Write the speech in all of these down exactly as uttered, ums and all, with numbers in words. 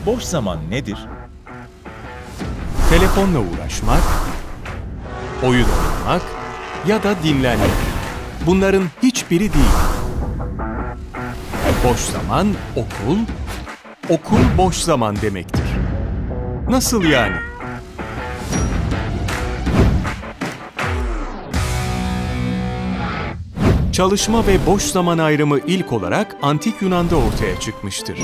Boş zaman nedir? Telefonla uğraşmak, oyun oynamak ya da dinlenmek. Bunların hiçbiri değil. Boş zaman okul, okul boş zaman demektir. Nasıl yani? Çalışma ve boş zaman ayrımı ilk olarak Antik Yunan'da ortaya çıkmıştır.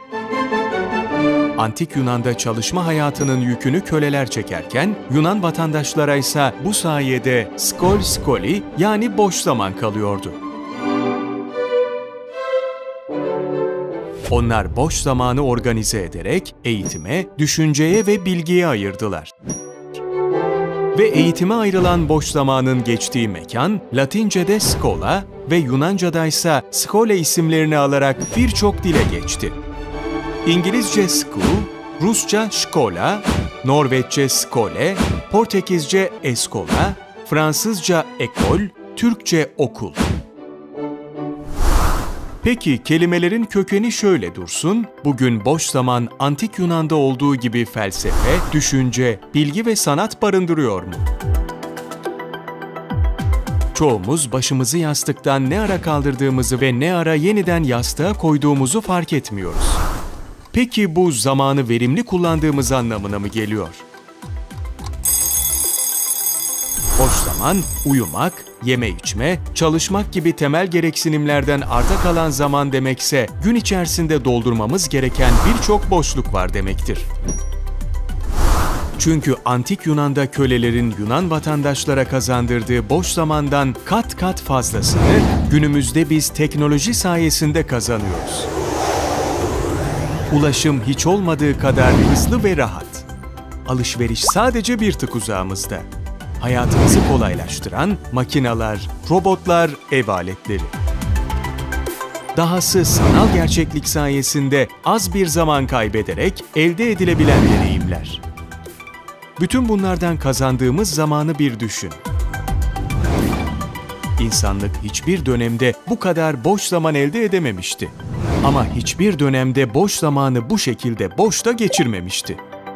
Antik Yunan'da çalışma hayatının yükünü köleler çekerken, Yunan vatandaşlara ise bu sayede skol skoli yani boş zaman kalıyordu. Onlar boş zamanı organize ederek eğitime, düşünceye ve bilgiye ayırdılar. Ve eğitime ayrılan boş zamanın geçtiği mekan, Latince'de skola ve Yunanca'da ise skole isimlerini alarak birçok dile geçti. İngilizce school, Rusça şkola, Norveççe skole, Portekizce eskola, Fransızca ekol, Türkçe okul. Peki kelimelerin kökeni şöyle dursun, bugün boş zaman Antik Yunan'da olduğu gibi felsefe, düşünce, bilgi ve sanat barındırıyor mu? Çoğumuz başımızı yastıktan ne ara kaldırdığımızı ve ne ara yeniden yastığa koyduğumuzu fark etmiyoruz. Peki bu zamanı verimli kullandığımız anlamına mı geliyor? Boş zaman, uyumak, yeme içme, çalışmak gibi temel gereksinimlerden arta kalan zaman demekse, gün içerisinde doldurmamız gereken birçok boşluk var demektir. Çünkü Antik Yunan'da kölelerin Yunan vatandaşlara kazandırdığı boş zamandan kat kat fazlasını günümüzde biz teknoloji sayesinde kazanıyoruz. Ulaşım hiç olmadığı kadar hızlı ve rahat. Alışveriş sadece bir tık uzağımızda. Hayatımızı kolaylaştıran makineler, robotlar, ev aletleri. Dahası sanal gerçeklik sayesinde az bir zaman kaybederek elde edilebilen deneyimler. Bütün bunlardan kazandığımız zamanı bir düşün. İnsanlık hiçbir dönemde bu kadar boş zaman elde edememişti. Ama hiçbir dönemde boş zamanı bu şekilde boşta geçirmemişti.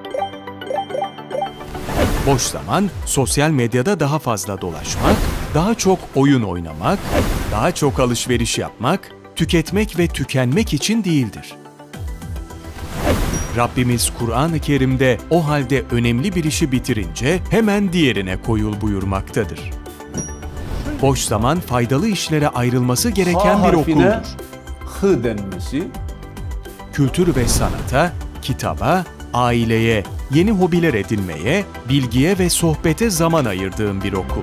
Boş zaman, sosyal medyada daha fazla dolaşmak, daha çok oyun oynamak, daha çok alışveriş yapmak, tüketmek ve tükenmek için değildir. Rabbimiz Kur'an-ı Kerim'de o halde önemli bir işi bitirince hemen diğerine koyul buyurmaktadır. Boş zaman faydalı işlere ayrılması gereken bir okuldur. Hı denmesi. Kültür ve sanata, kitaba, aileye, yeni hobiler edinmeye, bilgiye ve sohbete zaman ayırdığın bir okul.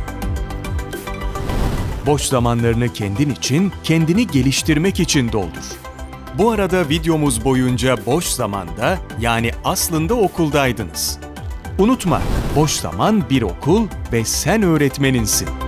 Boş zamanlarını kendin için, kendini geliştirmek için doldur. Bu arada videomuz boyunca boş zamanda, yani aslında okuldaydınız. Unutma, boş zaman bir okul ve sen öğretmeninsin.